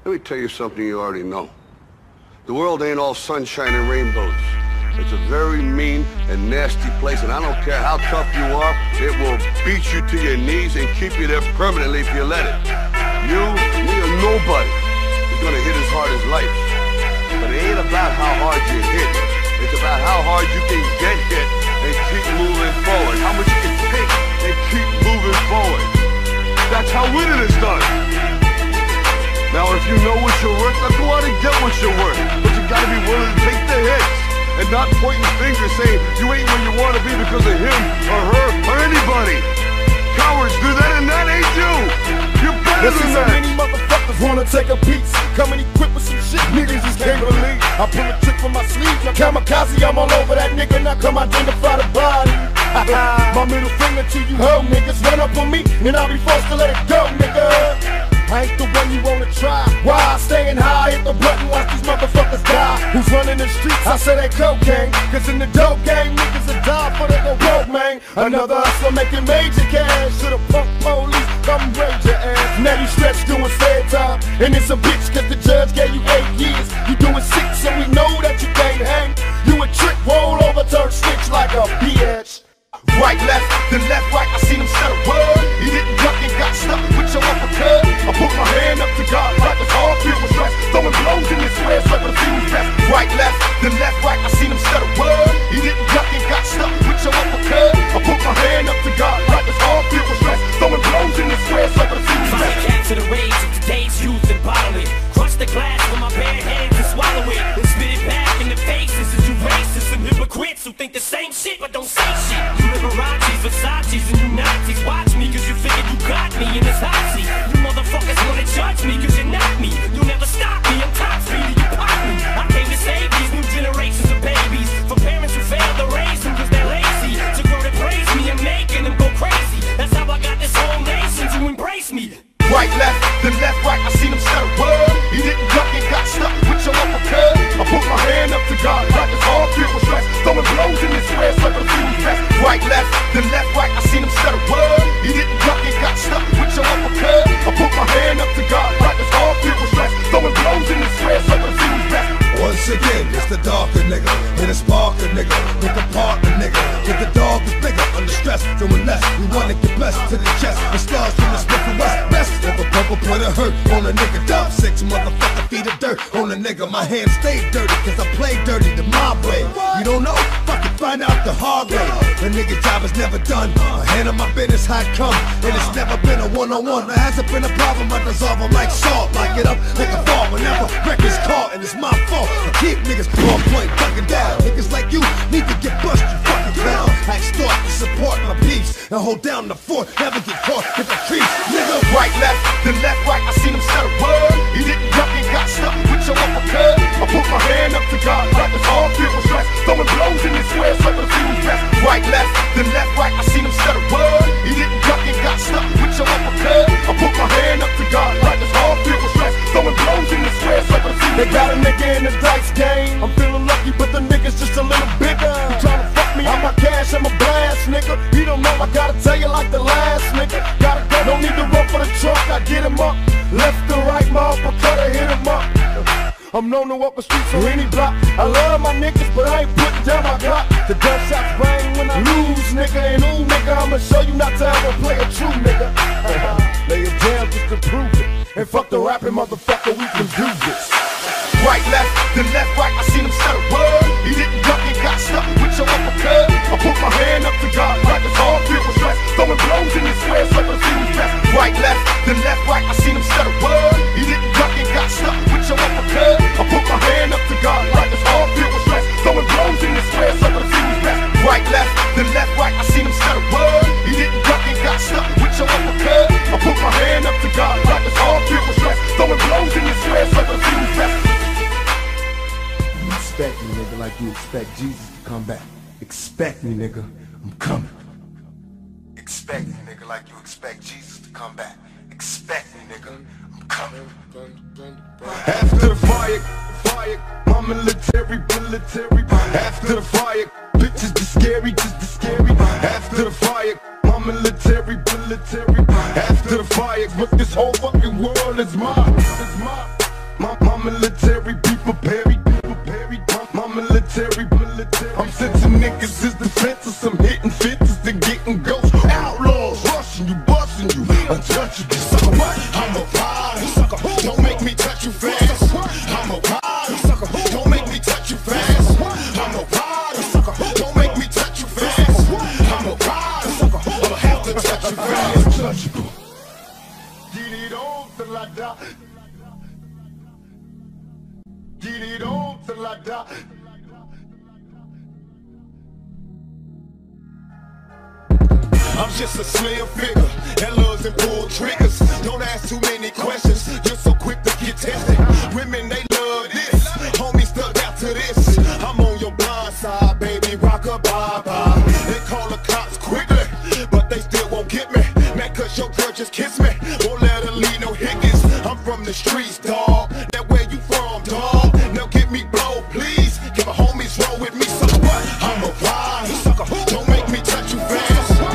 Let me tell you something you already know. The world ain't all sunshine and rainbows. It's a very mean and nasty place, and I don't care how tough you are, it will beat you to your knees and keep you there permanently if you let it. You, me, or nobody is gonna hit as hard as life. But it ain't about how hard you hit. It's about how hard you can get hit and keep moving forward. How much you can take and keep moving forward. That's how winning is done. Now if you know what you're worth, now go out and get what you're worth. But you gotta be willing to take the hits and not pointing fingers saying you ain't where you wanna be because of him or her or anybody. Cowards do that and that ain't you. You're better than that. So many motherfuckers wanna take a piece, coming equipped with some shit niggas just can't believe. I pull a trick from my sleeve, now kamikaze, I'm all over that nigga, now come identify the body. My middle finger to you hoe niggas, run up on me and I'll be forced to let it go, nigga. I ain't the one you wanna try. Why? Staying high, hit the button, watch these motherfuckers die. Who's running the streets? I say they cocaine. Cause in the dope game, niggas will die for they go broke, man. Another hustler making major cash. To the punk police, come raid your ass. Now you stretch doing fair time. And it's a bitch cause the judge gave you 8 years. You doing 6 and we know that you can't hang. You a trick, roll over, turn switch like a bitch. Right, left, then left, right, I seen him set a word. He didn't duck and got stuck with your uppercut. I put my hand up to God like his heart filled with stress. Throwing blows in his square so I could see who's best. Right, left, then left, right, I seen him set a word. He didn't duck and got stuck with your uppercut. I put my hand up to God like his heart filled with stress. Throwing blows in his square so I could see who's best. Capture the rage of today's youth and bottle it. Crush the glass with my bare hands and swallow it. And spit it back in the faces of you racists and hypocrites who think the same shit but don't say shit. You Liberace's, Versace's, and you Nazis. Watch me cause you figured you got me in this hot seat. You motherfuckers wanna judge me cause you're not me. You'll never stop me, I'm top speed and you pop me. I came to save these new generations of babies from parents who failed to raise them cause they're lazy. To grow to praise me and making them go crazy. That's how I got this whole nation to embrace me. Right, left, then left, right, I seen him set a word. He didn't duck and got stuck with your uppercut. I put my hand up to God like his heart filled with stress. Throwing blows in his square so I could see who's best. Right, left, then left, right, I seen him set a word. He didn't duck and got stuck with your uppercut. I put my hand up to God like his heart filled with stress. Throwing blows in his square so I could see who's best. Once again, it's the darker nigga, with a sparker nigga, with the partner nigga, with the dog is bigger, under stress, doing less, we wanna get blessed to the chest, the stars from the Smith and West, best of a purple put a hurt on a nigga, dump 6 motherfucker feet of dirt on a nigga, my hands stay dirty, cause I play dirty the mob way, you don't know, fucking find out the hard way, the nigga job is never done, I handle my business how it come, and it's never been a one-on-one, there hasn't been a problem, I dissolve them like salt, lock it up like a fall, whenever record's caught, and it's my fault. I keep niggas on point, ducking down. Niggas like you need to get bust, you fucking clown. I extort to support my peeps and hold down the fort, never get caught with the creeps. Nigga, right, left, then left, right, I seen him set a word. He didn't duck and got stuck with your uppercut. I put my hand up to God like his heart filled with stress. Throwing blows in his square so I could see who's best. Right, left, then left, right, I seen him set a word. He didn't duck and got stuck with your uppercut. I put my hand up to God like his heart filled with stress. Throwing blows in his square so I could see who's best. They got a nigga in the dice game. I'm feeling lucky, but the nigga's just a little bigger. You tryna fuck me? I'm a cash, I'm a blast, nigga. You don't know, I gotta tell you like the last nigga. Gotta go, don't need to run for the trunk. I get him up, left to right, my uppercut, I hit him up. I'm known to walk the streets on any block. I love my niggas, but I ain't putting down my Glock. The gunshots bang when I lose, nigga. And ooh, nigga, I'ma show you not to ever play a true nigga. Lay it down just to prove it. And fuck the rapping, motherfucker, we can do this. Right, left, then left, right, I seen him set a word. He didn't duck and got stuck with your uppercut. I put my hand up to God like his heart filled with stress. Throwing blows in his square so I could see who's best. Right, left, then left, right, I seen him set a word. He didn't duck and got stuck with your uppercut. I put my hand up to God like his heart filled with stress. Throwing blows in his square so I could see who's best. Right, left, then left, right, I seen him set a word. He didn't duck and got stuck with your uppercut. I put my hand up to God like his heart filled with stress. Throwing blows in his square so I could see who's best. Expect me, nigga, like you expect Jesus to come back. Expect me, nigga, I'm coming. Expect me, nigga, like you expect Jesus to come back. Expect me, nigga, I'm coming. After the fire, my military. After the fire, bitches just scary, just the scary. After the fire, my military. After the fire, but this whole fucking world is mine. military, be prepared. My military. I'm sensing niggas is defenseless. I'm hitting fences and getting ghosts. Outlaws rushing you, busting you, untouchable. Sucker, what? I'm a rider. Sucker, don't make me touch you fast. I'm a rider. Sucker, don't make me touch you fast. I'm a rider. Sucker, don't make me touch you fast. I'm a rider. Sucker, I'ma have to touch you fast. Untouchable. Get it on till I die. Get it on till I die. I'm just a slim figure that loves and pull triggers. Don't ask too many questions, you're so quick to get tested. Women, they love this, homie stuck out to this. I'm on your blind side, baby, rock a bye-bye. They call the cops quickly, but they still won't get me. Man, cause your girl just kissed me, won't let her leave no hickets. I'm from the streets, dawg, that where you from, dawg. Now get me blow, please, get my homies roll with me. So what? I'm a rider, sucker, don't make me touch you fast.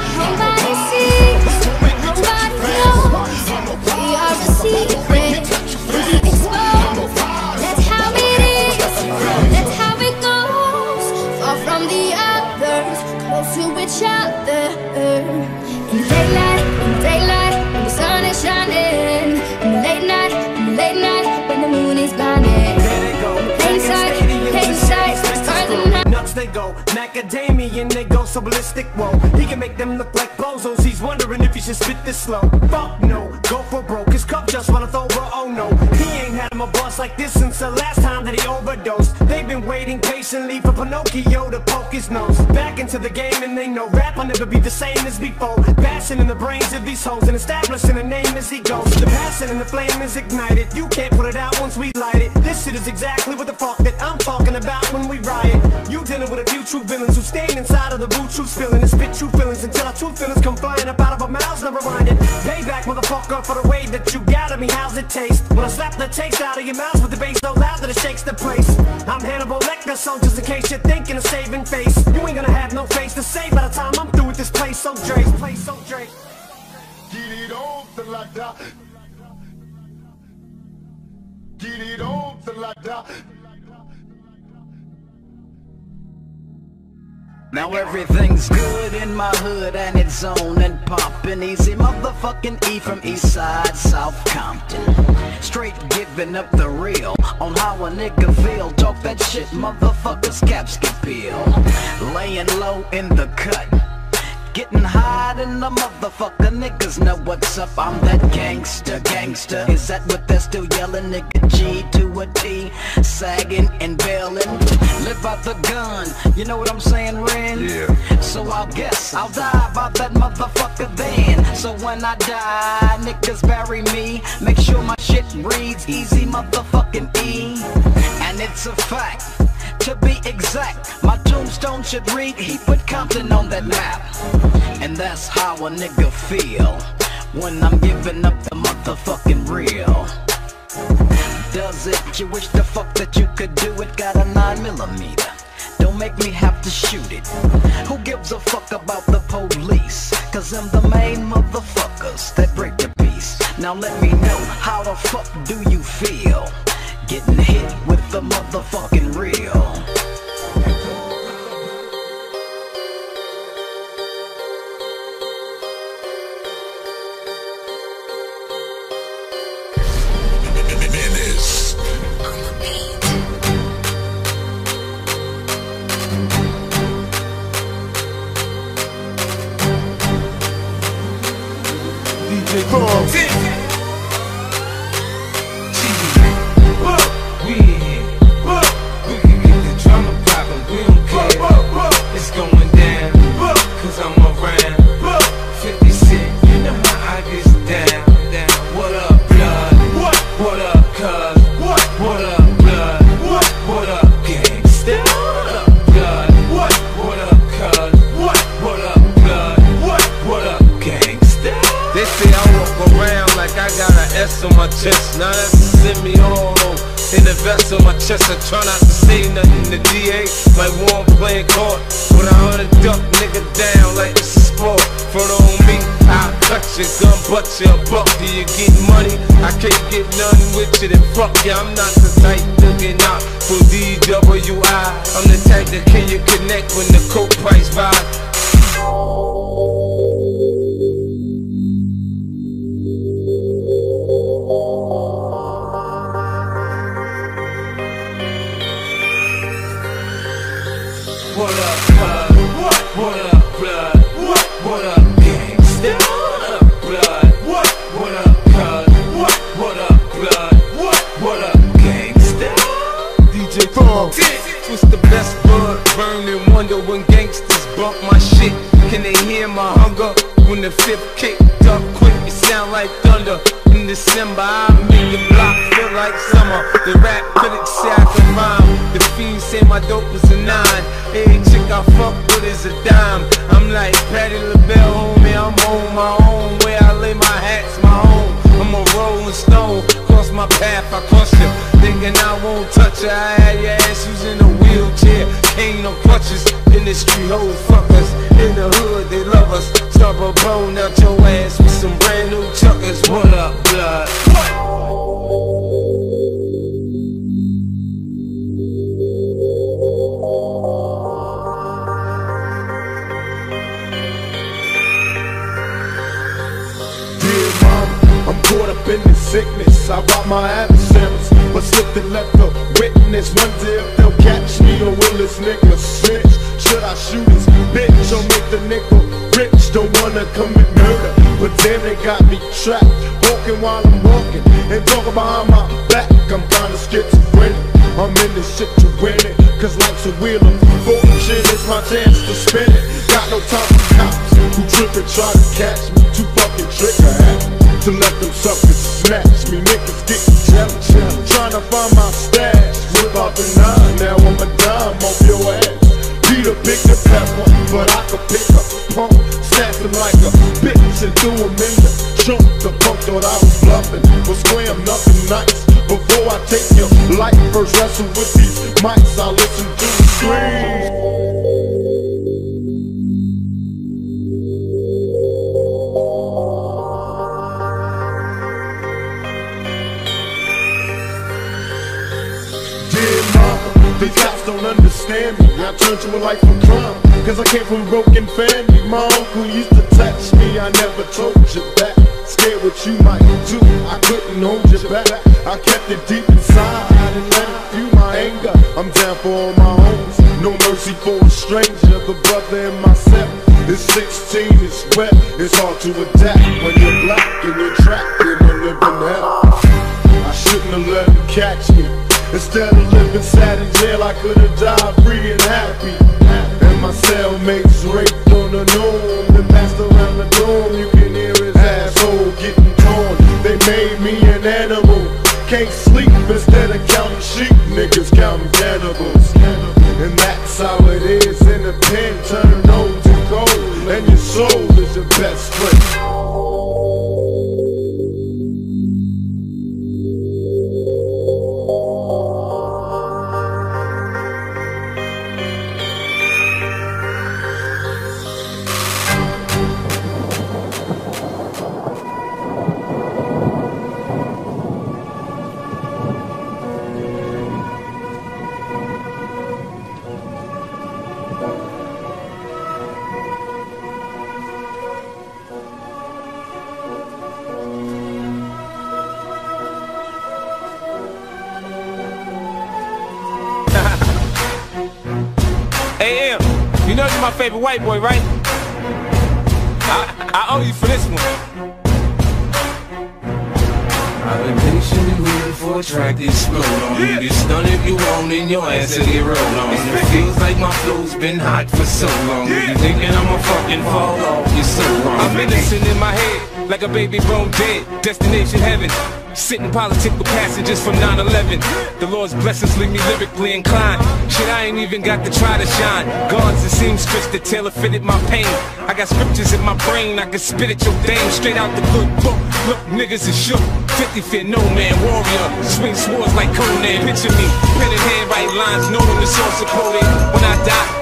They go macadamia and they go so ballistic. Whoa, he can make them look like bozos. He's wondering if he should spit this slow. Fuck no, go for broke. His cup just runneth over. Oh no, he ain't had him a buzz like this since the last time that he overdosed. They've been waiting patiently for Pinocchio to poke his nose back into the game, and they know rap will never be the same as before. Passion in the brains of these hoes and establishing a name as he goes. The passion and the flame is ignited. You can't put it out once we light it. This shit is exactly what the fuck that I'm talking about when we riot. You dealing with a few true villains who stay inside of the boot truth feeling and spit true feelings until our true feelings come flying up out of our mouths. Never mind it. Payback, motherfucker, for the way that you got at me. How's it taste when I slap the taste out of your mouth with the bass so loud that it shakes the place? I'm Hannibal Lecter, so just in case you're thinking of saving face, you ain't gonna have no face to say by the time I'm through with this place. So Drake, Get it on till I die. Get it on till I die. Now everything's good in my hood and it's on and poppin'. Easy motherfucking E from Eastside, South Compton. Straight giving up the real on how a nigga feel. Talk that shit, motherfuckers caps get peeled. Laying low in the cut, getting high in the motherfucker. Niggas know what's up, I'm that gangster. Is that what they're still yelling? Nigga G to a T, sagging and bailing. Live out the gun, you know what I'm saying, Ren? Yeah. So I'll guess I'll die about that motherfucker then. So when I die, niggas bury me. Make sure my shit reads easy motherfucking E. And it's a fact, to be exact, my tombstone should read he put Compton on that map. And that's how a nigga feel when I'm giving up the motherfucking real. Does it? You wish the fuck that you could do it. Got a 9mm, don't make me have to shoot it. Who gives a fuck about the police? Cause I'm the main motherfuckers that break the peace. Now let me know, how the fuck do you feel getting hit with the motherfucking real? We in here. We can get the drama poppin', we don't care. It's going down, cause I'm around. 50 Cent, you know how I get down. What up, blood? What up, cuz? What up, blood? What up, gangsta? What up, blood? What up, cuz? What up, blood? What up, gangsta? They say I walk around like I got an S on my chest. Now that's a semi-auto in the vest on my chest. I try not to say nothing. The DA might want playing court. When I hunt a duck nigga down like it's a sport. Front on me, I'll cut your gun, butt your buck. Do you get money? I can't get none with you, then fuck ya. I'm not the type looking out for DWI. I'm the type that can you connect when the coke price rise. What up, blood? What up, blood? What up, gangsta? What up, blood? What up, cuz? What up, blood? What up, gangsta? DJ Funk. What's the best bud? Burn and wonder when gangsters bump my shit. Can they hear my hunger? When the fifth kick up quick, it sound like thunder. In December, I make the block feel like summer. The rap critics say I can rhyme. The fiends say my dope is a 9. Every chick I fuck with is a dime. I'm like Patti LaBelle, homie, I'm on my own. Where I lay my hat's my home. I'm a rolling stone, cross my path, I cross you. Thinking I won't touch her, I had your ass using a wheelchair. Ain't no crutches, in the street hoes fuck us. In the hood they love us. Stop a bone out your ass with some brand new chuckers. What up, blood? Caught up in the sickness, I robbed my adversaries, but slipped and left a witness. Wonder if they'll catch me or will this nigga snitch? Should I shoot his bitch or make the nigga rich? Don't wanna commit murder, but damn they got me trapped. Walking while I'm walking and talking behind my back. I'm kinda schizophrenic, I'm in this shit to win it. Cause life's a wheel of fortune, it's my chance to spin it. Got no time for cops who trip and try to catch me. Too fucking trigger happy to let them suckers snatch me. Niggas getting jealous, trying to find my stash. Whip out the 9, now I'm a dime off your ass. Peter picked the pepper, but I could pick up a pump. Snatch him like a bitch and threw him in the trunk. The punk thought I was bluffing, but scram nothing nice. Before I take your life, first wrestle with these mics, I listen to the screams. The cops don't understand me, I turned to a life of crime. Cause I came from a broken family. My uncle used to touch me, I never told you that. Scared what you might do, I couldn't hold you back. I kept it deep inside and let it fuel my anger. I'm down for all my homies, no mercy for a stranger. The brother in myself is 16, it's wet, it's hard to adapt. When you're black and you're trapped in a living hell. I shouldn't have let him catch me. Instead of living sad in jail, I could've died free and happy. And my cellmates raped on the norm. Then passed around the dorm, you can hear his asshole getting torn. They made me an animal, can't sleep instead of counting sheep. Niggas counting cannibals. And that's how it is in the pen. Turn old to gold, and your soul is your best friend. Hey, M, you know you're my favorite white boy, right? I owe you for this one. I've been patiently waiting for a track to explode on you. Get stunned if you want and your ass will get rolled on. It feels like my flow's been hot for so long. You thinking I'ma fucking fall off, you're so wrong. I'm innocent in my head, like a baby grown dead. Destination heaven, sitting political passages from 9/11. The Lord's blessings leave me lyrically inclined. Shit, I ain't even got to try to shine. Guards and seamstress that tailor fitted my pain. I got scriptures in my brain, I can spit at your dame straight out the good book. Look, niggas is shook. 50 feet, no man, warrior. Swing swords like Conan. Picture me, pen in hand, write lines, know them the source of quoted. When I die, yo, read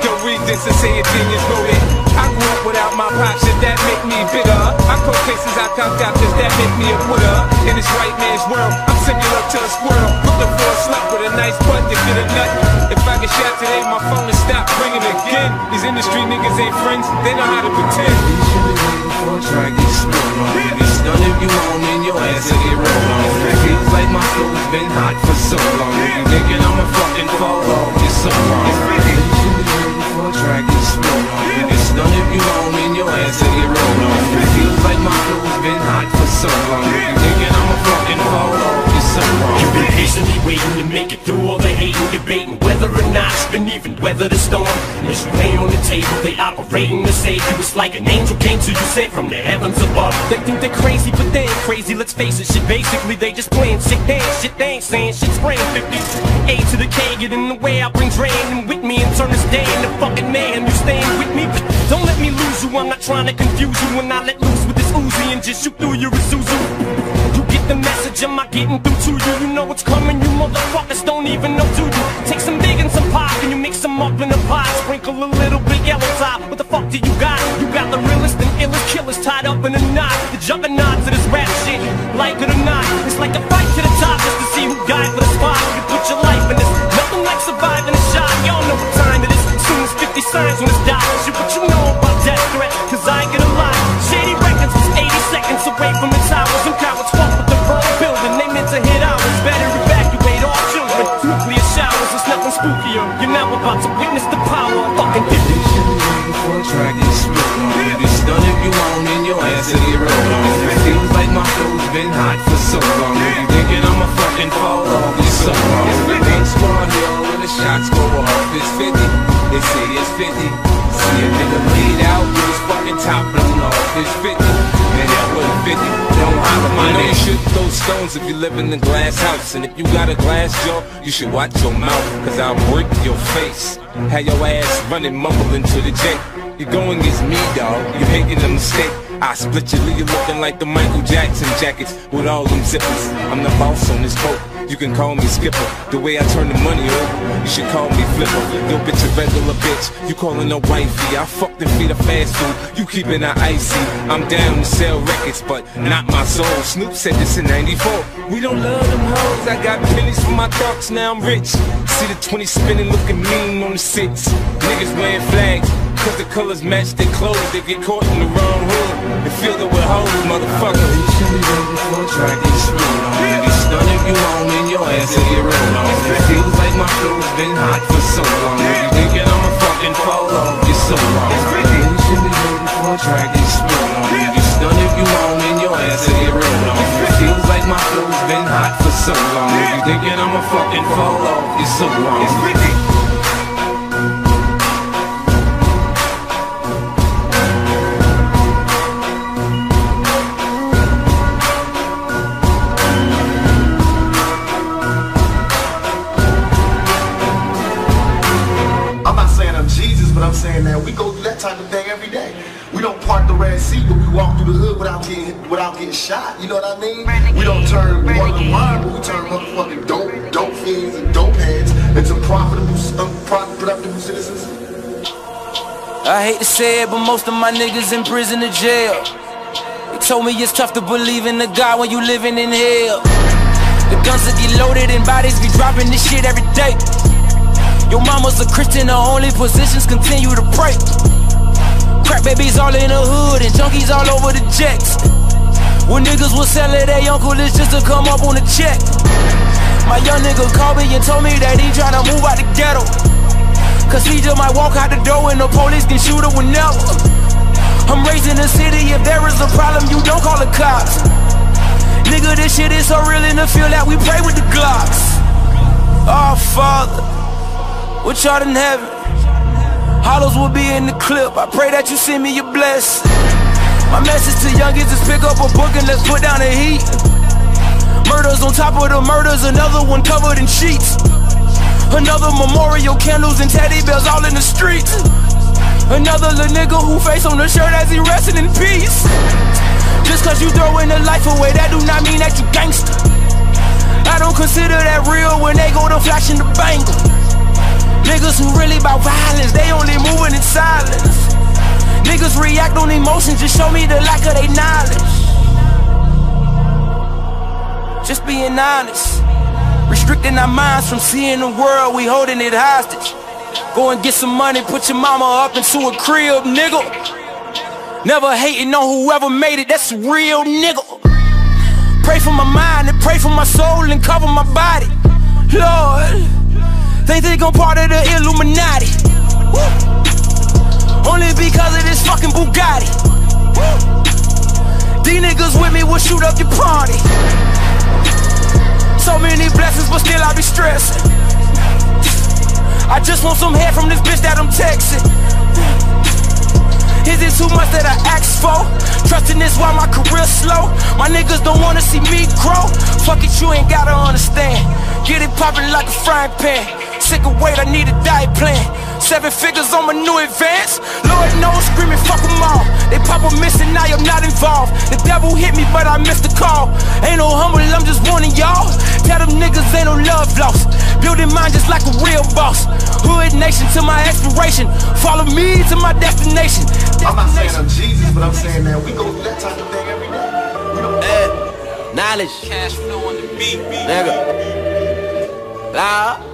presidents and say a genius wrote it. I grew up without my pop, shit that make me bitter. I quote cases I conked out, cause that make me a quitter. In this white man's world, I'm similar to a squirrel, looking for a slut with a nice butt to get a nut. If I get shot today, my phone will stop ringing again. These industry niggas ain't friends, they know how to pretend. You should be waiting for a try, get smoked on. You get stunned if you want, and your ass will get rolled on. It feels like my flow's been hot for so long. You thinking I'ma fucking fall off, you're so wrong. You should be waiting for a try, get smoked on. You get stunned if you want, and your ass will get rolled on. It feels like my flow's been hot for so long. You thinking I'ma fucking fall off, you're so wrong. You've been patiently waiting to make it through all the hate and debating whether or not it's been even weather the storm. As you lay on the table, they operating to save you. It's like an angel came to you, sent from the heavens above. They think they're crazy, but they ain't crazy. Let's face it, shit. Basically, they just playing sick dance. Shit, they ain't saying shit. Spraying 50. A to the K, get in the way. I bring drain and with me and turn this day into fucking mayhem. You staying with me? Don't let me lose you. I'm not trying to confuse you. When I let loose with this Uzi and just shoot through your Isuzu. You get the message, am I getting through to you? You know what's coming, you motherfuckers don't even know, do you? Take some big and some pop and you mix them up in a pot. Sprinkle a little bit yellow top. What the fuck do you got? You got the realest and illest killers tied up in a knot. The juggernauts of this rap shit, like it or not. It's like a fight to the top just to see who died for the spot. You put your life in this, nothing like surviving a shot. Y'all know what time it is, as soon as 50 signs when it's died. Shit, what you know about death threat, cause I get a lot. Shady Records was 80 seconds away from the towers. Them cowards fuck with the wrong building, they meant to hit ours. Better evacuate all children, nuclear showers, it's nothing spookier. You're now about to witness the power of fucking 50. You should be waiting for a try, get smoked on. You get stunned if you want, and your ass will get rolled on. It feels like my flow's been hot for so long. You thinking I'ma fucking fall off, you're so wrong. The big squad here, when the shots go off, it's 50. They say it's 50. See a nigga laid out with his fucking top blown off, it's 50. Man, that wasn't 50. Don't holler my name. You should throw stones if you live in a glass house. And if you got a glass jaw, you should watch your mouth, cause I'll break your face. Have your ass running, mumbling to the J. You're going against me, dawg, you making a mistake. I split your lead, you looking like the Michael Jackson jackets with all them zippers. I'm the boss on this boat, you can call me Skipper. The way I turn the money over, you should call me Flipper. Yo bitch a regular bitch, you calling her wifey. I fucked and feed her fast food, you keeping her icy. I'm down to sell records, but not my soul. Snoop said this in 94. We don't love them hoes, I got pennies for my thoughts, now I'm rich. See the 20 spinning, looking mean on the 6. Niggas wearing flags, cause the colors match their clothes. They get caught in the wrong hood and fill it with hoes, motherfucker. You should be waiting for a try, get smoked on. You get stunned if you want, and your ass will get rolled on. It feels like my flow's been hot for so long. You thinking I'ma fucking fall off, you're so wrong. You should be waiting for a try, get smoked on. You get stunned if you want, and your ass will get rolled on. It feels like my flow's been hot for so long. You thinking I'ma fucking fall off, you're so wrong. But I'm saying that we go through that type of thing every day. We don't part the Red Sea, but we walk through the hood without getting shot. You know what I mean? We don't turn one of the wine, but we turn motherfucking dope fiends and dope heads into profitable, productive citizens. I hate to say it, but most of my niggas in prison or jail. They told me it's tough to believe in the God when you living in hell. The guns will get loaded and bodies be dropping this shit every day. Your mama's a Christian, her only positions continue to pray. Crack babies all in the hood and junkies all over the jets. When niggas will sell it, their uncle is just to come up on a check. My young nigga called me and told me that he tryna move out the ghetto, cause he just might walk out the door and the police can shoot him whenever. I'm raised in the city, if there is a problem, you don't call the cops. Nigga, this shit is so real in the field that we pray with the Glocks. Oh, Father, which art in heaven, hollows will be in the clip. I pray that you send me your blessing. My message to youngins is pick up a book and let's put down the heat. Murders on top of the murders, another one covered in sheets. Another memorial, candles and teddy bears all in the streets. Another little nigga who face on the shirt as he resting in peace. Just cause you throwing the life away, that do not mean that you gangster. I don't consider that real when they go to flashing the bangle. Niggas who really about violence, they only moving in silence. Niggas react on emotions, just show me the lack of their knowledge. Just being honest, restricting our minds from seeing the world, we holding it hostage. Go and get some money, put your mama up into a crib, nigga. Never hating on whoever made it, that's a real nigga. Pray for my mind and pray for my soul and cover my body. Lord, think they gon' part of the Illuminati. Woo. Only because of this fucking Bugatti. Woo. These niggas with me will shoot up your party. So many blessings, but still I be stressing. I just want some head from this bitch that I'm texting. Is it too much that I ask for? Trusting this while my career slow. My niggas don't wanna see me grow. Fuck it, you ain't gotta understand. Get it poppin' like a frying pan. Sick of weight, I need a diet plan. 7 figures on my new advance. Lord knows, screaming fuck them all. They pop a missing, I am not involved. The devil hit me, but I missed the call. Ain't no humble, I'm just warning y'all. Tell them niggas ain't no love lost. Building mine just like a real boss. Hood nation to my expiration. Follow me to my destination. I'm not saying I'm Jesus, but I'm saying that we go through that type of thing every day. Knowledge. Cash flow on the beat, Nigga. Loud.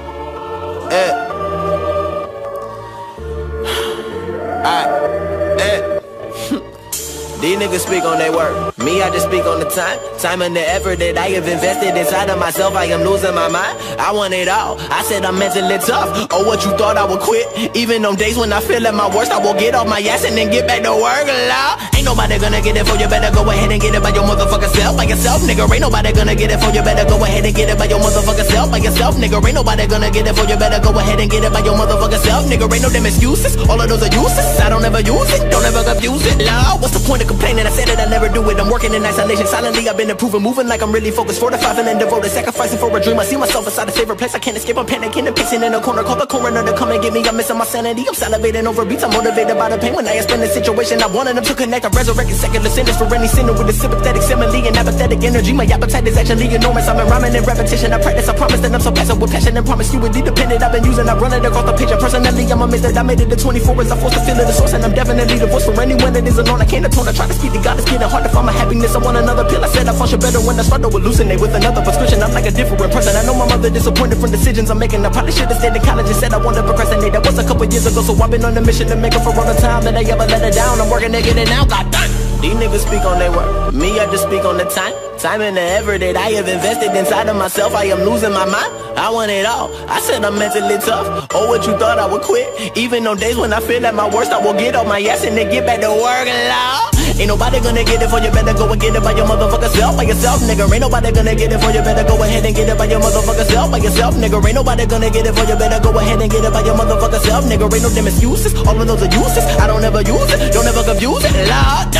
These niggas speak on their word. Me, I just speak on the time. Time and the effort that I have invested inside of myself. I am losing my mind. I want it all. I said I'm mentally tough. Oh, what you thought I would quit? Even on days when I feel at my worst, I will get off my ass and then get back to work. Ain't nobody gonna get it for you. Better go ahead and get it by your motherfucking self. By yourself, nigga. Ain't nobody gonna get it for you. Better go ahead and get it by your motherfucking self. By yourself, nigga. Ain't nobody gonna get it for you. Better go ahead and get it by your motherfucking self, nigga. Ain't no damn excuses. All of those are useless. I don't ever use it. Don't ever confuse it. Lord, what's the point of complaining? I said it, I never do it. I'm working in isolation. Silently, I've been improving. Moving like I'm really focused. Fortified and devoted. Sacrificing for a dream. I see myself inside a favorite place. I can't escape. I'm panicking and pacing in a corner. Call the coroner to come and get me. I'm missing my sanity. I'm salivating over beats. I'm motivated by the pain. When I explain the situation, I wanted them to connect. I'm resurrecting secular sinners for any sinner with a sympathetic simile and apathetic energy. My appetite is actually enormous. I'm in rhyming and repetition. I practice. I promise that I'm so passive with passion and promise you would be dependent. I've been using. I run it across the page. And personally, I'm amazed that I made it to 24 as I forced to feel it. The source, and I'm definitely the voice for anyone that is alone. I can't atone. I try to speak to God. It's getting hard to find my happiness. I want another pill. I said I function better when I start to hallucinate with another prescription. I'm like a different person. I know my mother disappointed from decisions I'm making. I probably should have stayed in college and said I wanted to procrastinate. That was a couple years ago, so I've been on a mission to make up for all the time that I ever let it down. I'm working to get it now. God damn. These niggas speak on their word. Me, I just speak on the time. Time and the effort that I have invested inside of myself. I am losing my mind. I want it all. I said I'm mentally tough. Oh, what you thought I would quit? Even on days when I feel at my worst, I will get off my ass and then get back to work. Ain't nobody gonna get it for you. Better go and get it by your motherfucking self. By yourself, nigga. Ain't nobody gonna get it for you. Better go ahead and get it by your motherfucking self. By yourself, nigga. Ain't nobody gonna get it for you. Better go ahead and get it by your motherfucking self, nigga. Ain't no damn excuses. All of those are useless. I don't ever use it. Don't ever confuse it. Lord.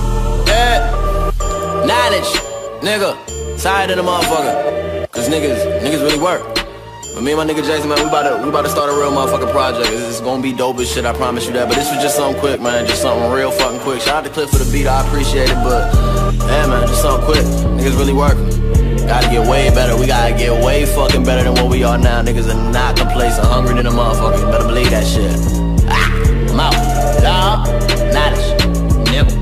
Knowledge, nigga. Tired of the motherfucker. Cause niggas really work. But me and my nigga Jason, man, we about to start a real motherfucking project. It's gonna be dope as shit, I promise you that. But this was just something quick, man. Just something real fucking quick. Shout out to Cliff for the beat, I appreciate it. But yeah, man, just something quick. Niggas really working. Gotta get way better. We gotta get way fucking better than what we are now. Niggas are not complacent, hungry than a motherfucker. You better believe that shit. I'm out. Knowledge. Nigga.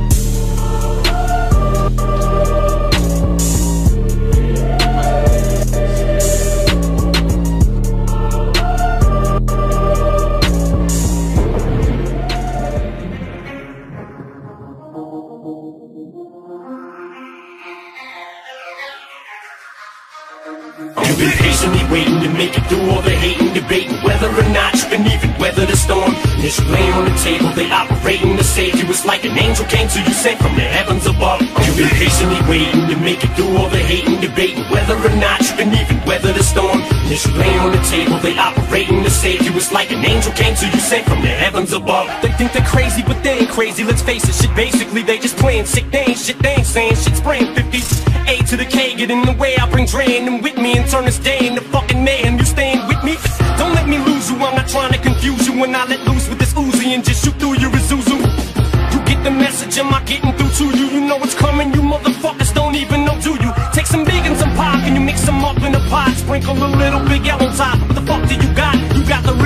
You've been patiently waiting to make it through all the hating, debating whether or not you can even weather the storm. This laying on the table, they operating to save you. It's like an angel came to you, sent from the heavens above. You've been patiently waiting to make it through all the hating, debating whether or not you can even weather the storm. This laying on the table, they operating to save you. It's like an angel came to you, sent from the heavens above. They think they're crazy, but they ain't crazy. Let's face it, shit. Basically, they just playing sick. They ain't shit. They ain't saying shit. Spraying 50s. A to the K, get in the way. I bring Dre and them with me and turn this day into fucking mayhem. You staying with me? Don't let me lose you. I'm not trying to confuse you. When I let loose with this Uzi and just shoot through your Isuzu. You get the message, am I getting through to you? You know it's coming, you motherfuckers don't even know, do you? Take some big and some pop and you mix them up in a pot. Sprinkle a little Big L on top. What the fuck do you got? You got the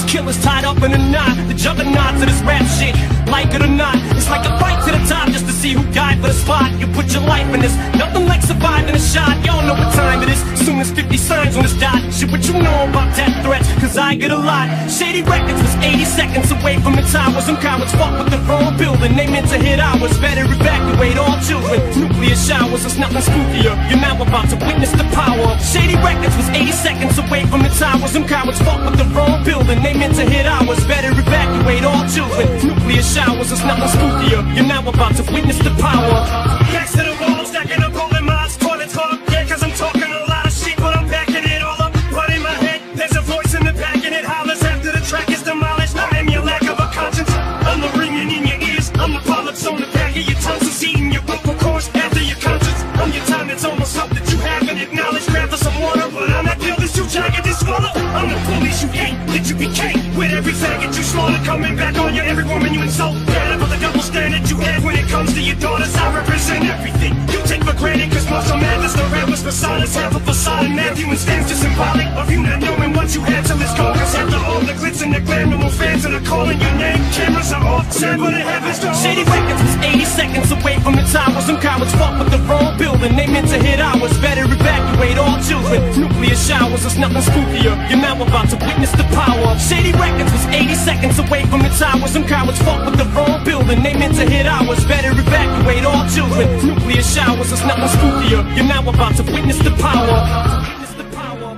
killers tied up in a knot. The juggernauts of this rap shit, like it or not, it's like a fight to the top just to see who died for the spot. You put your life in this, nothing like surviving a shot. Y'all know what time it is, soon as 50 signs on this dot. Shit, what you know about death threats, cause I get a lot. Shady Records was 80 seconds away from the towers. Some cowards fought with the wrong building, they meant to hit ours. Better evacuate all children, nuclear showers, it's nothing spookier. You're now about to witness the power. Shady Records was 80 seconds away from the towers. Some cowards fought with the wrong building, they meant to hit ours. Better evacuate all children, nuclear showers, it's nothing spookier. You're now about to witness the power. Next to the walls, stacking up all in mods, toilets hog. Yeah, cause I'm talking a lot of shit, but I'm backing it all up. But in my head, there's a voice in the back and it hollers after the track is demolished. I am your lack of a conscience. I'm the ringing in your ears, I'm the polyps on the back of your tongue, so eating your vocal cords after your conscience. I'm your time, it's almost up that you haven't acknowledged. Grab for some water, but I'm that pill that you jagged and swallow. I'm the police you hate, that you became. With every faggot you slaughter, coming back on you, every woman you insult. Better for the double standard you have when it comes to your daughters. I represent everything you take for granted, cause muscle madness, the rappers personas have a facade, and Matthew and stands just symbolic of you not knowing what you have till it's gone. Cause after all the glitz and the glam, no more fans that are calling your name. Cameras are off, sad but it happens to Shady Records was 80 seconds away from the towers. Some cowards fought with the wrong building, they meant to hit ours. Better evacuate all children, nuclear showers, it's nothing spookier. You're now about to witness the power. Shady Records was 80 seconds away from the towers. Some cowards fought with the wrong building, they meant to hit ours. Better evacuate all children, nuclear showers, it's nothing spookier. You're now about to witness the power. Witness the power.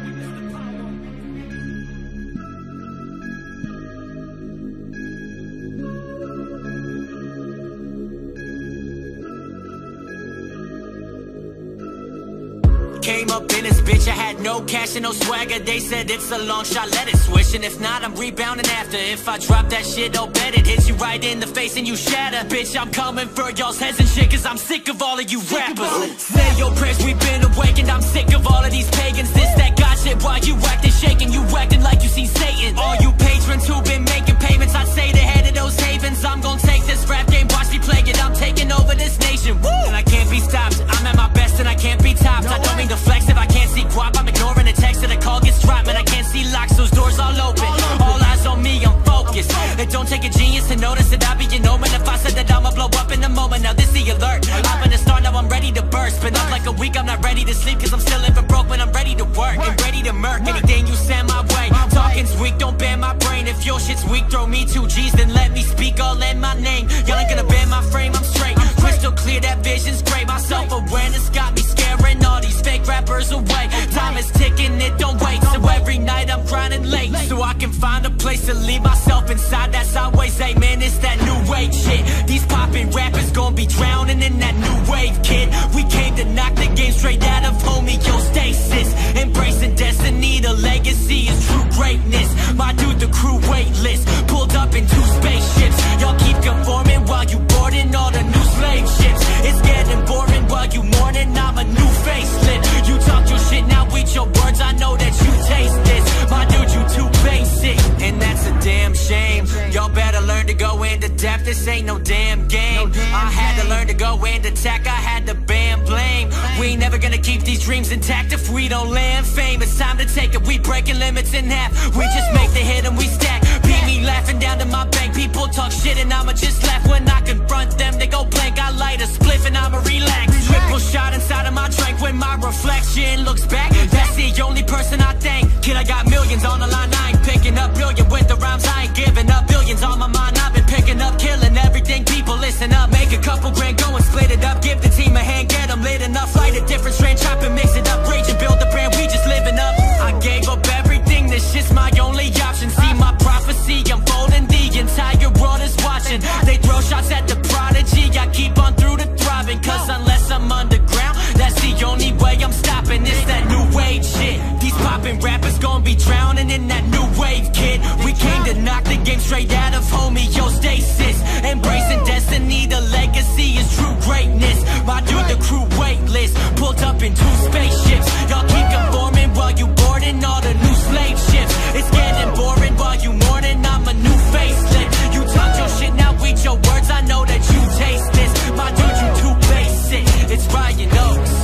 Came up in this bitch, I had no cash and no swagger. They said it's a long shot, let it swish. And if not, I'm rebounding after. If I drop that shit, don't bet it hits you right in the face and you shatter. Bitch, I'm coming for y'all's heads and shit, cause I'm sick of all of you rappers. Say your prayers, we've been awakened. I'm sick of all of these pagans. This, that, God shit, while you acting shaking. You acting like you seen Satan. All you patrons who been making payments, I'd say the head of those havens. I'm gonna take this rap game, watch me play it. I'm taking over this nation. Woo! And I can't be stopped. I'm at my best and I can't be topped. I don't mean to flex if I can't see guap. I'm ignoring the text that the call gets dropped. Man, I can't see locks, those doors all open. All eyes on me, I'm focused. It don't take a genius to notice that I be an omen. If I said that I'ma blow up in a moment, now this the alert. I'm gonna start, now I'm ready to burst. Been up like a week, I'm not ready to sleep, cause I'm still living broke, but I'm ready to work and ready to murk anything you send my way. Talking's weak, don't ban my brain. If your shit's weak, throw me 2 G's, then let me speak all in my name. Y'all ain't gonna ban my frame, I'm straight. Crystal clear, that vision's great. My self-awareness got me scaring all these fake rappers away. Time is ticking, it don't wait. So every night I'm grinding late, so I can find a place to leave myself inside. That's always, hey man, it's that new wave shit. These poppin' rappers gon' be drowning in that new wave, kid. We came to knock the game straight out of homeostasis. Embracing destiny, the legacy is true greatness. My dude, the crew weightless, pulled up in 2 spaceships. Y'all keep conforming while you boarding all the new slave ships. It's getting boring while you mourning, I'm a new facelift. You talk your shit, now with your words, I know that you taste this. My dude, you too basic, and that's a damn shame. Y'all better learn to go into depth, this ain't no damn game. I had to learn to go into attack, I had to ban blame. We ain't never gonna keep these dreams intact if we don't land fame. It's time to take it, we breaking limits in half. We just make the hit and we stack. Beat me laughing down to my bank. People talk shit and I'ma just laugh. When I confront them, they go blank. I light a spliff and I'ma relax. Triple shot inside of my drink. When my reflection looks back, that's the only person I thank. Kid, I got millions on the line, I ain't picking up billion with the rhymes, I ain't giving up. Billions on my mind, I've been picking up, killing everything. People listen up, make a couple grand, go and split it up. Give the team a hand, get them lit enough. Light a different strand, chop and mix it up. Rage and build the brand, we just living up. I gave up everything, this shit's my only option. See my prophecy unfolding, the entire world is watching. They throw shots at the prodigy, I keep on through to thriving. Cause unless I'm underground, that's the only way I'm stopping. It's that new wave shit. These poppin' rappers gon' be drowning in that new wave, kid. We came to knock the game straight out of homeostasis. Embracing destiny, the legacy is true greatness. My dude, the crew weightless, pulled up in 2 spaceships. Y'all keep conforming while you boarding all the new slave ships. It's getting boring while you mourning, I'm a new facelift. You talk your shit, now with your words, I know that you taste this. My dude, you too basic, it's Ryan Oaks.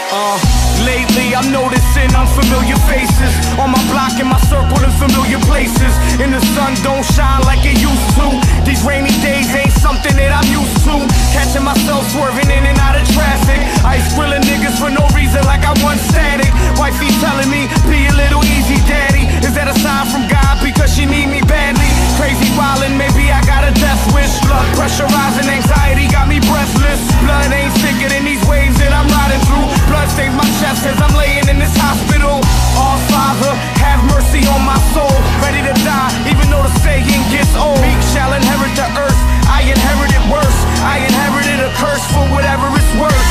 Lately I'm noticing unfamiliar faces on my block, in my circle, in familiar places. And the sun don't shine like it used to. These rainy days ain't something that I'm used to. Catching myself swerving in and out of traffic. Ice grilling niggas for no reason like I want static. Wifey telling me, be a little easy, daddy. Is that a sign from God because she need me badly? Crazy wildin', maybe I got a death wish. Blood pressure rising, anxiety got me breathless. Blood ain't thicker than these waves that I'm riding through. Blood stains my chest as I'm laying in this hospital. All Father, have mercy on my soul. Ready to die, even though the saying gets old. Meek shall inherit the earth, I inherited worse. I inherited a curse for whatever it's worth.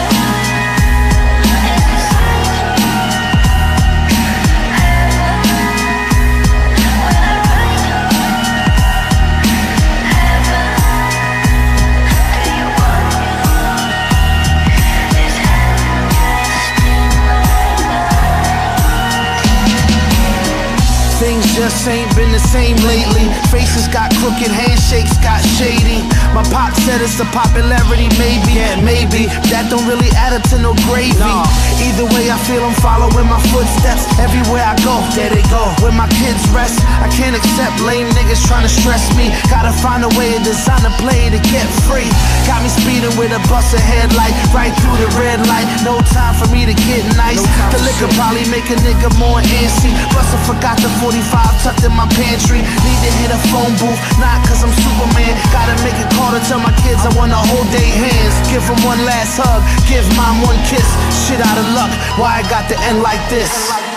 Things just ain't been the same lately. Faces got crooked, handshakes got shady. My pop said it's the popularity, maybe. Yeah, maybe. That don't really add up to no gravy. No. Either way, I feel I'm following my footsteps. Everywhere I go, there they go. Where my kids rest, I can't accept lame niggas trying to stress me. Gotta find a way to design a play to get free. Got me speeding with a busted headlight, right through the red light. No time for me to get nice. The liquor probably make a nigga more antsy. Plus I forgot the 45 tucked in my pantry. Need to hit a phone booth, not cause I'm Superman. Gotta make a call to tell my kids I wanna hold their hands. Give them one last hug, give mom one kiss. Shit out of luck, why I got to end like this?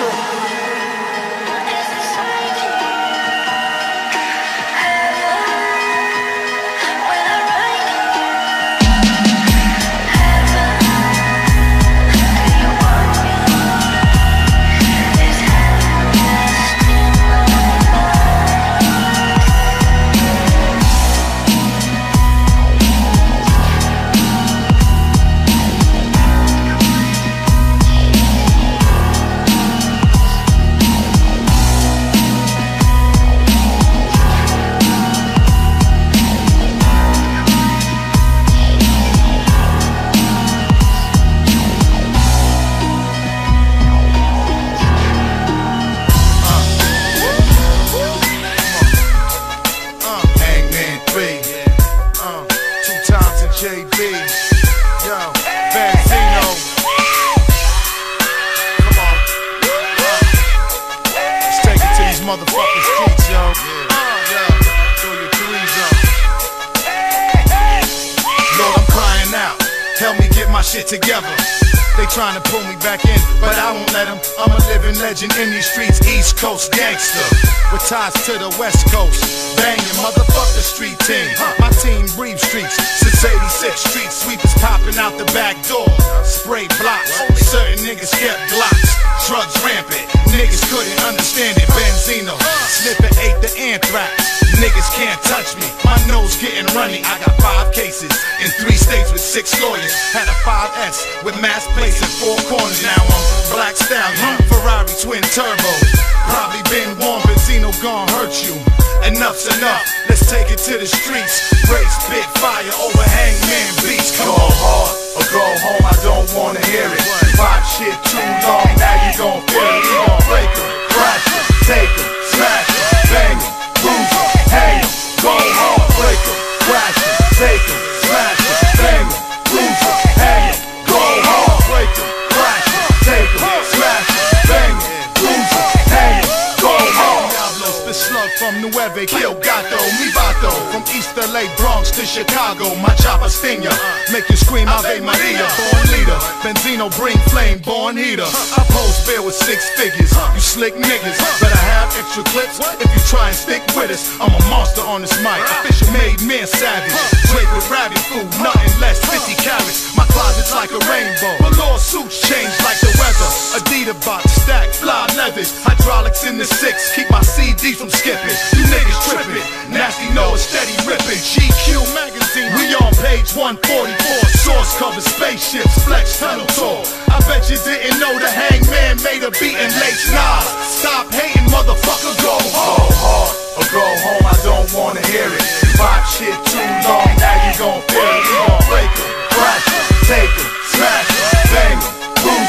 Together. They trying to pull me back in, but I won't let them. I'm a living legend in these streets, East Coast gangster, with ties to the West Coast. Banging, motherfucker street team. My team breathes streets, since 86th Street. Sweepers popping out the back door. Spray blocks, certain niggas kept blocks. Drugs rampant, niggas couldn't understand it. Benzino, sniffing ate the anthrax. Niggas can't touch me, my nose getting runny. I got 5 cases in 3 states with 6 lawyers. Had a 5S with mass plates in 4 corners. Now I'm Black Stallion, Ferrari twin turbo. Probably been warm, Benzino gon' hurt you. Enough's enough, let's take it to the streets. Race, spit fire over Hangman beats. Go hard or go home, I don't wanna hear it. Pop shit too long, now you gon' feel it. We gon' break em, crash em, take em, smash em, bang em, bruise em, hang em. Go hard, break em, crash em, take em, smash em, bang em, bruise em, hang em. Go hard, break em, crash em, take em, smash em, bang em, bruise em, hang em. Go hard. The slug from Nueve, Kill Gato, Mi Vato. From East LA, Bronx to Chicago, my chopper sting ya. Make you scream Ave Maria. Born leader, Benzino bring flame, born heater. I pose bill with 6 figures. You slick niggas, better have extra clips if you try and stick with us. I'm a monster on this mic, official made man savage. Draped with rabbit food, nothing less, 50 carats. My closet's like a rainbow, my lawsuits change like the weather. Adidas box, stack, fly leathers, hydraulics in the 6, keep my CDs from skipping. You niggas tripping, nasty nose steady ripping. GQ magazine, we on page 144. Source cover spaceships, flex tunnel tour. I bet you didn't know the Hangman made a beat and lace. Nah, stop hating, motherfucker, go hard. Go hard or go home, I don't wanna hear it. Pop shit too long, now you gon' feel it. We gon' break em, crash em, take em, smash em, bang em, boom.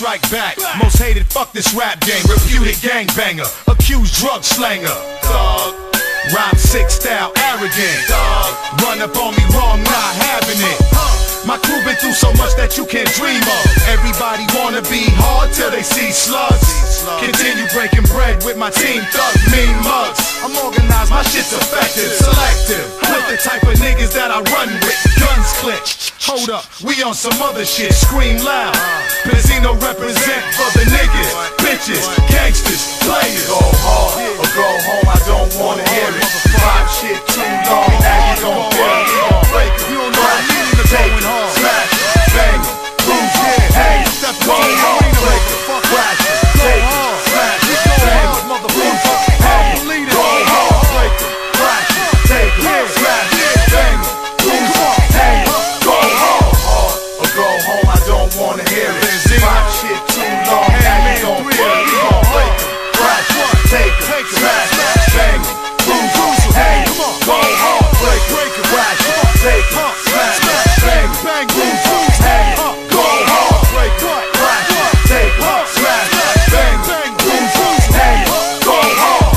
strike back. Most hated, fuck this rap game. Reputed gangbanger, accused drug slanger. Dog. Rhyme sick style, arrogant. Dog. Run up on me wrong, not having it. My crew been through so much that you can't dream of. Everybody wanna be hard till they see slugs. Continue breaking bread with my team, thugs, mean mugs. I'm organized, my shit's effective, selective. With the type of niggas that I run with, guns click. Hold up, we on some other shit, scream loud. Benzino represent for the niggas, bitches, gangsters, players. Go hard or go home, I don't wanna hear it. Pop shit too long, now you gon' feel it. We gon' break it, take it, smash it, bang it, lose it, hang it, go hard, break it, crash it, take it, smash it, bang it, lose it, hang it, go hard, break it, crash it, take it, smash it, bang it, lose it, hang it, go hard, or go home, I don't wanna hear it. Pop shit too long, now you gon' feel it. We gon' break it, crash it, take it, smash it, bang it, lose it, hang it, go hard, break it, crash it, take it, smash it. Bang, bang, lose it, hang it, go hard, break it, crash it, take it, smash it, bang, bang, lose it, hang it, go hard.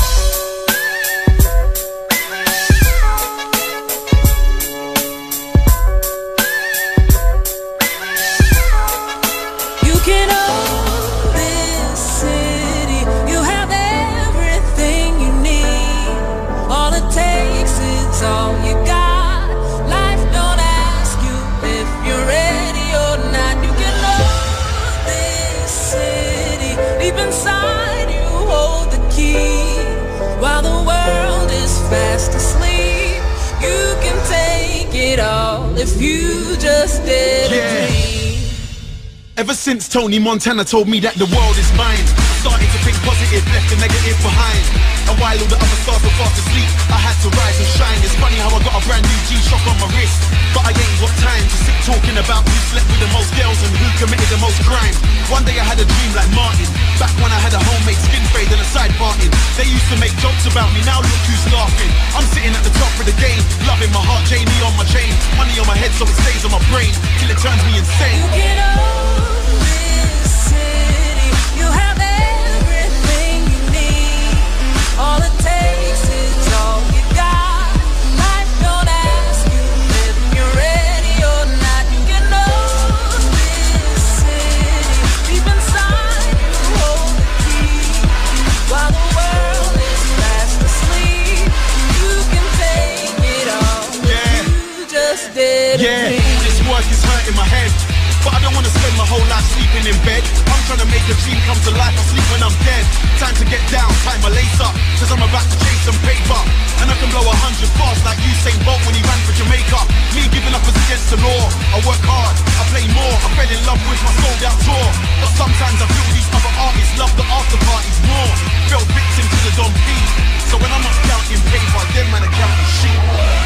You can own this city, you have everything you need. All it takes is all you got. Deep inside you hold the key. While the world is fast asleep, you can take it all if you just did a dream. Ever since Tony Montana told me that the world is mine, starting to think positive, left the negative behind. And while all the other stars were fast asleep, I had to rise and shine. It's funny how I got a brand new G-Shock on my wrist, but I ain't got time to sit talking about who slept with the most girls and who committed the most crime. One day I had a dream like Martin, back when I had a homemade skin fade and a side parting. They used to make jokes about me, now look who's laughing. I'm sitting at the top of the game, loving my heart, Jamie on my chain. Money on my head so it stays on my brain, till it turns me insane. You can own this city, you have everything you need. All it takes is all you got. Life don't ask you if you're ready or not. You can own this city. Deep inside you hold the key. While the world is fast asleep, you can take it all. You just did a dream. This work is hurting my head, but I don't wanna spend my whole life sleeping in bed. I'm trying to make a dream come to life, I sleep when I'm dead. Time to get down, tie my lace up, cause I'm about to chase some paper. And I can blow 100 fast like Usain Bolt when he ran for Jamaica. Me giving up is against the law. I work hard, I play more, I fell in love with my sold out tour. But sometimes I feel these other artists love the after parties more. Fell victim to the Don P. So when I'm not counting paper, them man are counting sheep.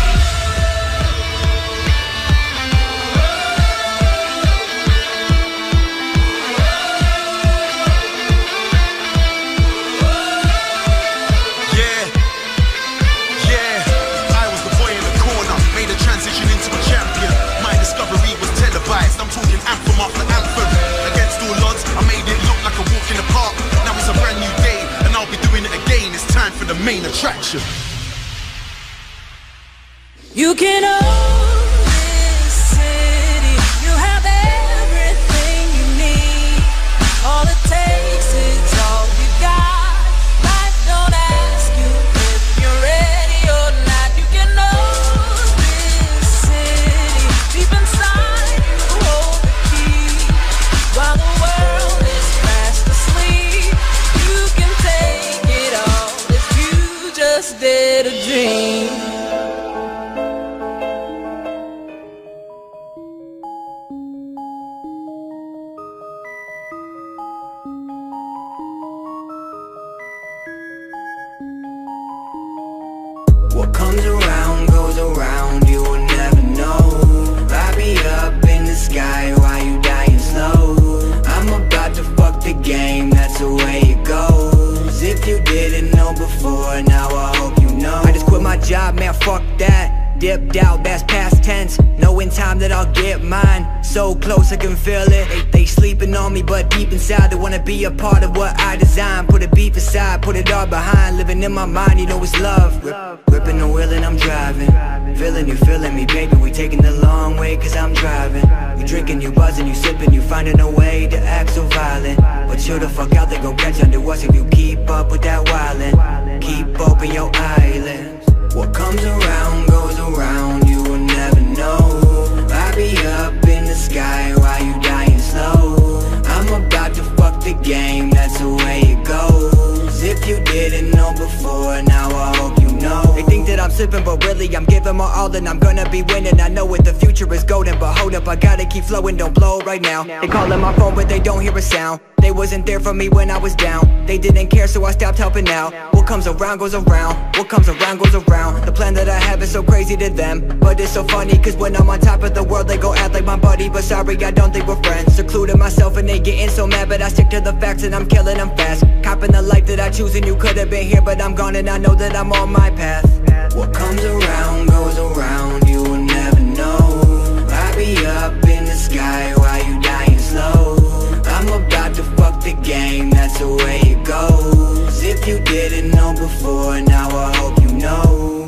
I'm talking anthem after anthem. Against all odds, I made it look like a walk in the park. Now it's a brand new day, and I'll be doing it again. It's time for the main attraction. You can own this city, you have everything you need. All it takes is all you got. Life don't ask you if you're ready or not. You can own this city, deep inside you hold the key. While the world is fast asleep, you can take it all if you just did a dream. What comes around goes around, you will never know. Light me up in the sky while you dying slow. I'm about to fuck the game, that's the way it goes. If you didn't know before, now I hope you know. I just quit my job, man, fuck that. Dipped out, that's past tense. Know in time that I'll get mine. So close I can feel it. They sleeping on me, but deep inside they wanna be a part of what I design. Put a beef aside, put it all behind. Living in my mind, you know it's love. Whipping the wheel and I'm driving. Feeling you, feeling me, baby. We taking the long way cause I'm driving. You drinking, you buzzing, you sipping, you finding a way to act so violent. But chill the fuck out, they gon' catch under us if you keep up with that wildin'. Keep open your eyelids. What comes around goes around, you will never know. I be up in the sky while you dying slow. I'm about to fuck the game, that's the way it goes. If you didn't know before, now I hope you know. They think that I'm slipping, but really I'm giving my all and I'm gonna be winning. I know it, the future is golden, but hold up, I gotta keep flowing, don't blow right now. They calling my phone, but they don't hear a sound. They wasn't there for me when I was down. They didn't care, so I stopped helping out. What comes around goes around. What comes around goes around. The plan that I have is so crazy to them, but it's so funny cause when I'm on top of the world they go act like my buddy. But sorry, I don't think we're friends. Secluded myself and they getting so mad, but I stick to the facts and I'm killing them fast. Copping the life that I choose and you could've been here, but I'm gone and I know that I'm on my path. What comes around goes around, you will never know. I be up in the sky while you dying slow. I'm about to fuck the game, that's the way it goes. If you didn't know before, now I hope you know.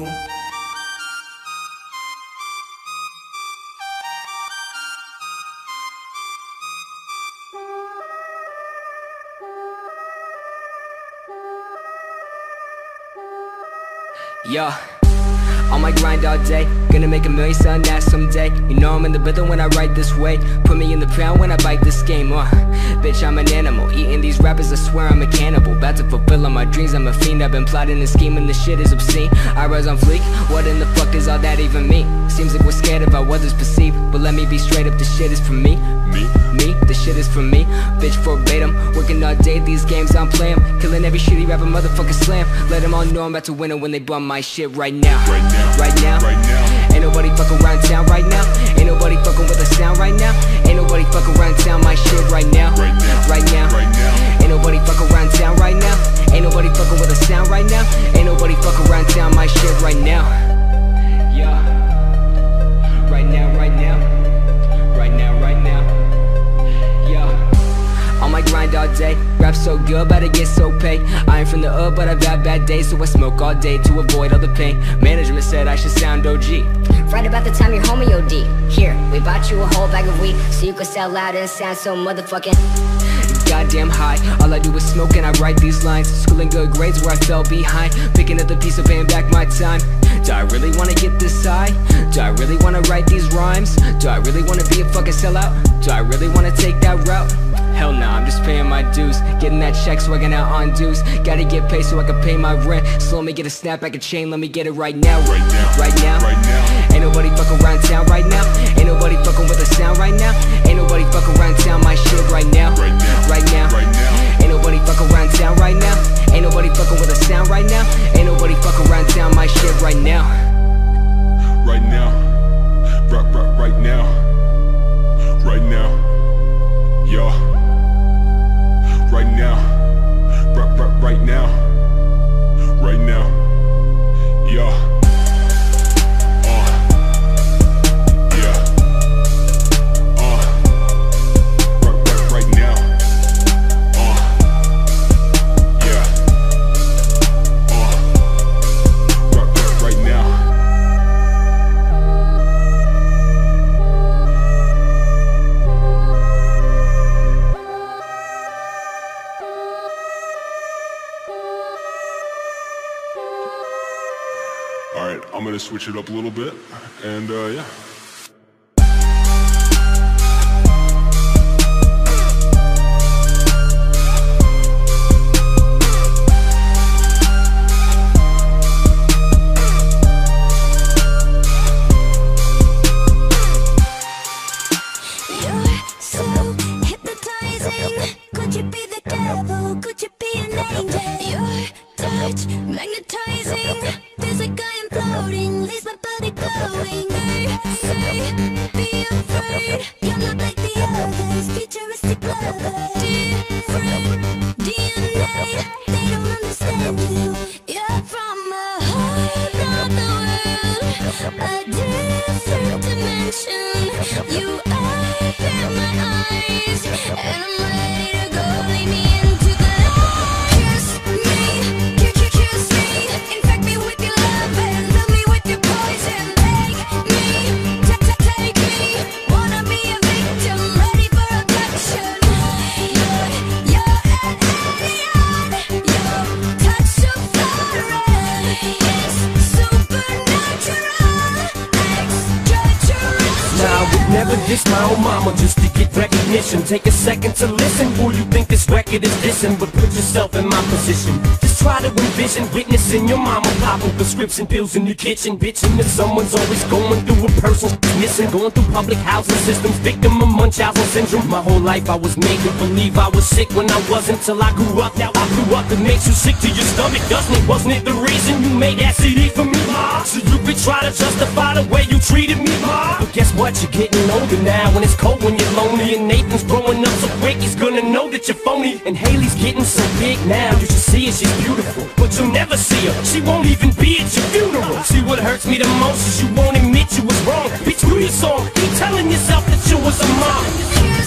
Yeah, on my grind all day, gonna make $1 million selling that someday. You know I'm in the rhythm when I write this way. Put me in the pound when I bite this game, bitch, I'm an animal. Eating these rappers, I swear I'm a cannibal. About to fulfill all my dreams, I'm a fiend. I've been plotting and scheming, this shit is obscene. I rise on fleek, what in the fuck does all that even mean? Seems like we're scared of how others perceive, but let me be straight up, this shit is for me. Me, this shit is for me. Bitch, verbatim, working all day, these games I'm playing. Killing every shitty rapper, motherfucker slam. Let them all know I'm about to win it when they bum my shit right now. Right now. Ain't nobody fucking around town right now. Ain't nobody fucking with the sound right now. Ain't nobody fucking around town my shit right now. Right now. Ain't nobody fucking around town right now. Ain't nobody fucking with the sound right now. Ain't nobody fucking around town my shit right now. Yeah. Right now. On my grind all day, rap so good, but I get so paid. I ain't from the hood, but I've had bad days, so I smoke all day to avoid all the pain. Management said I should sound OG. Right about the time your homie OD. Here, we bought you a whole bag of weed, so you could sell loud and sound so motherfucking goddamn high. All I do is smoke and I write these lines. Schooling good grades where I fell behind. Picking up the piece of paying back my time. Do I really wanna get this high? Do I really wanna write these rhymes? Do I really wanna be a fucking sellout? Do I really wanna take that route? Hell nah, I'm just paying my dues. Getting that check, swagging out on dues. Gotta get paid so I can pay my rent. So let me get a snapback, a chain, let me get it right now. Right now. Ain't nobody fucking around town right now. Ain't nobody fucking with the sound right now. Ain't nobody fucking around town my shit right now. Right now. Ain't nobody fucking around town right now. Ain't nobody fucking with the sound right now. Ain't nobody fucking around town my shit right now. Right now. Right now. Right now. Yeah. Right now, right now, right now, yeah, yeah, right now, yeah, right now. Alright, I'm gonna switch it up a little bit, and yeah. You're so hypnotizing. Could you be the devil? Could you be an angel? Your touch magnetizing. Feels like I am floating, leaves my body glowing. They say, be afraid. You're not like the others, futuristic lovers. Different DNA, they don't understand you. You're from a whole other world. diss my own mama just to get recognition. Take a second to listen, or you think this record is dissing, but put yourself in my position. Just try to envision witnessing your mama popping prescription pills in your kitchen, bitching that someone's always going through a person's missing, going through public housing systems, victim of Munchausen syndrome. My whole life I was made to believe I was sick when I wasn't, till I grew up. Now I grew up, it makes you sick to your stomach, doesn't it? Wasn't it the reason you made that CD for me, ma? So you could try to justify the way you treated me, ma? But guess what? You're getting older now, and it's cold when you're lonely, and Nathan's growing up so quick, he's gonna know that you're phony. And Haley's getting so big now, you should see her, she's beautiful, but you'll never see her, she won't even be at your funeral. See, what hurts me the most is you won't admit you was wrong. Bitch, through your song, keep telling yourself that you was a mom.